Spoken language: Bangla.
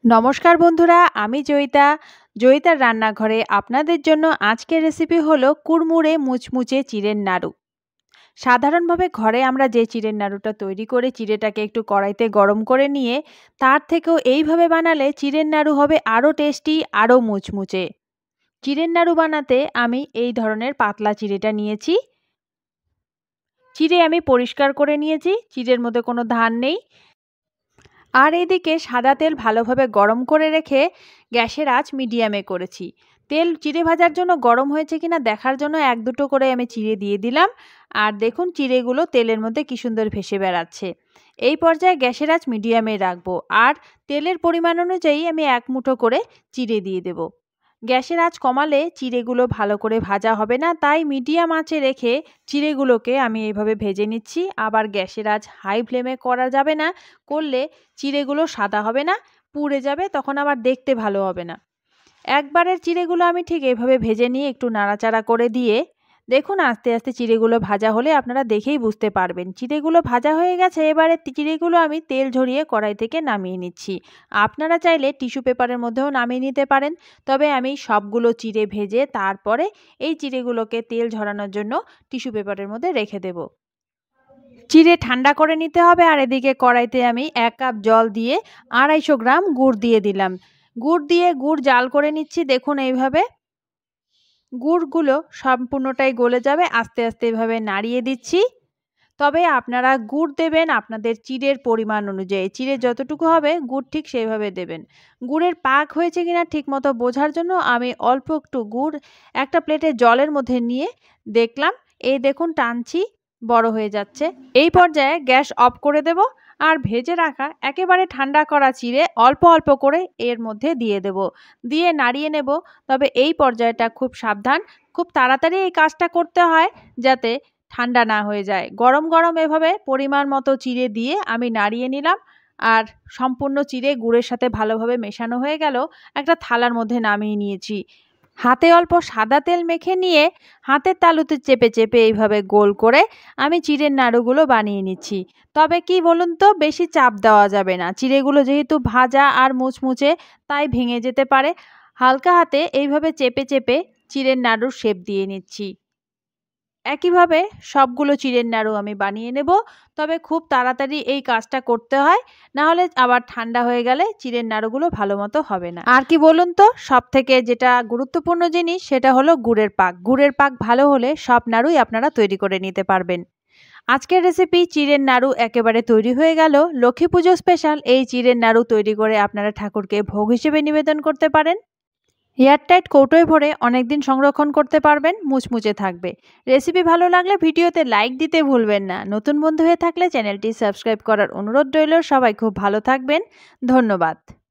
নমস্কার বন্ধুরা, আমি জয়িতার রান্নাঘরে আপনাদের জন্য আজকের রেসিপি হলো কুড়মুড়ে মুচমুচে চিড়ের নাড়ু। সাধারণভাবে ঘরে আমরা যে চিড়ের নাড়ুটা তৈরি করে চিড়েটাকে একটু কড়াইতে গরম করে নিয়ে তার থেকেও এইভাবে বানালে চিড়ের নাড়ু হবে আরও টেস্টি, আরও মুচমুচে। চিড়ের নাড়ু বানাতে আমি এই ধরনের পাতলা চিড়েটা নিয়েছি। চিড়ে আমি পরিষ্কার করে নিয়েছি, চিড়ের মধ্যে কোনো ধান নেই। আর এদিকে সাদা তেল ভালোভাবে গরম করে রেখে গ্যাসের আঁচ মিডিয়ামে করেছি। তেল চিড়ে ভাজার জন্য গরম হয়েছে কিনা দেখার জন্য এক দুটো করে আমি চিড়ে দিয়ে দিলাম। আর দেখুন চিড়েগুলো তেলের মধ্যে কি সুন্দর ভেসে বেড়াচ্ছে। এই পর্যায়ে গ্যাসের আঁচ মিডিয়ামে রাখবো আর তেলের পরিমাণ অনুযায়ী আমি এক মুঠো করে চিড়ে দিয়ে দেব। গ্যাসের আঁচ কমালে চিড়েগুলো ভালো করে ভাজা হবে না, তাই মিডিয়াম আঁচে রেখে চিড়েগুলোকে আমি এইভাবে ভেজে নিচ্ছি। আবার গ্যাসের আঁচ হাই ফ্লেমে করা যাবে না, করলে চিড়েগুলো সাদা হবে না, পুড়ে যাবে, তখন আবার দেখতে ভালো হবে না। একবারের চিড়েগুলো আমি ঠিক এইভাবে ভেজে নিয়ে একটু নাড়াচাড়া করে দিয়ে দেখুন আস্তে আস্তে চিড়েগুলো ভাজা হলে আপনারা দেখেই বুঝতে পারবেন চিড়েগুলো ভাজা হয়ে গেছে। এবারে চিড়েগুলো আমি তেল ঝরিয়ে কড়াই থেকে নামিয়ে নিচ্ছি। আপনারা চাইলে টিস্যু পেপারের মধ্যেও নামিয়ে নিতে পারেন, তবে আমি সবগুলো চিড়ে ভেজে তারপরে এই চিড়েগুলোকে তেল ঝরানোর জন্য টিস্যু পেপারের মধ্যে রেখে দেব। চিড়ে ঠান্ডা করে নিতে হবে। আর এদিকে কড়াইতে আমি 1 কাপ জল দিয়ে 250 গ্রাম গুড় দিয়ে দিলাম। গুড় জাল করে নিচ্ছি। দেখুন এইভাবে গুড়গুলো সম্পূর্ণটাই গলে যাবে। আস্তে আস্তে এভাবে নাড়িয়ে দিচ্ছি। তবে আপনারা গুড় দেবেন আপনাদের চিড়ের পরিমাণ অনুযায়ী, চিড়ে যতটুকু হবে গুড় ঠিক সেইভাবে দেবেন। গুড়ের পাক হয়েছে কিনা ঠিকমতো বোঝার জন্য আমি অল্প একটু গুড় একটা প্লেটে জলের মধ্যে নিয়ে দেখলাম। এই দেখুন টানছি, বড় হয়ে যাচ্ছে। এই পর্যায়ে গ্যাস অফ করে দেব আর ভেজে রাখা একেবারে ঠান্ডা করা চিড়ে অল্প অল্প করে এর মধ্যে দিয়ে দেব, দিয়ে নাড়িয়ে নেব। তবে এই পর্যায়টা খুব সাবধান, খুব তাড়াতাড়ি এই কাজটা করতে হয় যাতে ঠান্ডা না হয়ে যায়। গরম গরম এভাবে পরিমাণ মতো চিড়ে দিয়ে আমি নাড়িয়ে নিলাম। আর সম্পূর্ণ চিড়ে গুড়ের সাথে ভালোভাবে মেশানো হয়ে গেল। একটা থালার মধ্যে নামিয়ে নিয়েছি। হাতে অল্প সাদা তেল মেখে নিয়ে হাতের তালুতে চেপে চেপে এইভাবে গোল করে আমি চিড়ের নাড়ুগুলো বানিয়ে নিচ্ছি। তবে কি বলুন তো, বেশি চাপ দেওয়া যাবে না, চিড়েগুলো যেহেতু ভাজা আর মুচমুচে তাই ভেঙে যেতে পারে। হালকা হাতে এইভাবে চেপে চেপে চিড়ের নাড়ুর শেপ দিয়ে নিচ্ছি। একইভাবে সবগুলো চিড়ের নাড়ু আমি বানিয়ে নেব। তবে খুব তাড়াতাড়ি এই কাজটা করতে হয়, না হলে আবার ঠান্ডা হয়ে গেলে চিড়ের নাড়ুগুলো ভালো মতো হবে না। আর কি বলুন তো, সবথেকে যেটা গুরুত্বপূর্ণ জিনিস সেটা হলো গুড়ের পাক। গুড়ের পাক ভালো হলে সব নাড়ুই আপনারা তৈরি করে নিতে পারবেন। আজকের রেসিপি চিড়ের নাড়ু একেবারে তৈরি হয়ে গেল। লক্ষ্মী পুজো স্পেশাল এই চিড়ের নাড়ু তৈরি করে আপনারা ঠাকুরকে ভোগ হিসেবে নিবেদন করতে পারেন। এয়ারটাইট কৌটোয় ভরে অনেকদিন সংরক্ষণ করতে পারবেন, মুচমুচে থাকবে। রেসিপি ভালো লাগলে ভিডিওতে লাইক দিতে ভুলবেন না। নতুন বন্ধু হয়ে থাকলে চ্যানেলটি সাবস্ক্রাইব করার অনুরোধ রইল। সবাই খুব ভালো থাকবেন। ধন্যবাদ।